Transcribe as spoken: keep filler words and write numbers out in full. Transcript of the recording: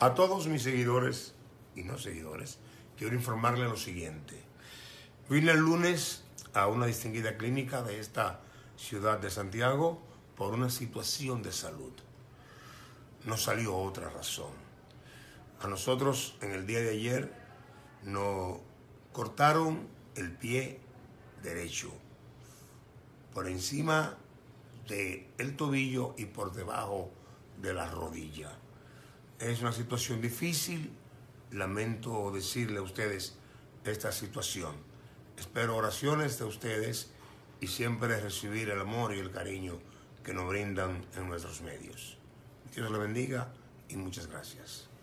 A todos mis seguidores y no seguidores, quiero informarles lo siguiente. Vine el lunes a una distinguida clínica de esta ciudad de Santiago por una situación de salud. No salió otra razón. A nosotros en el día de ayer nos cortaron el pie derecho por encima del tobillo y por debajo de la rodilla. Es una situación difícil, lamento decirle a ustedes esta situación. Espero oraciones de ustedes y siempre recibir el amor y el cariño que nos brindan en nuestros medios. Dios les bendiga y muchas gracias.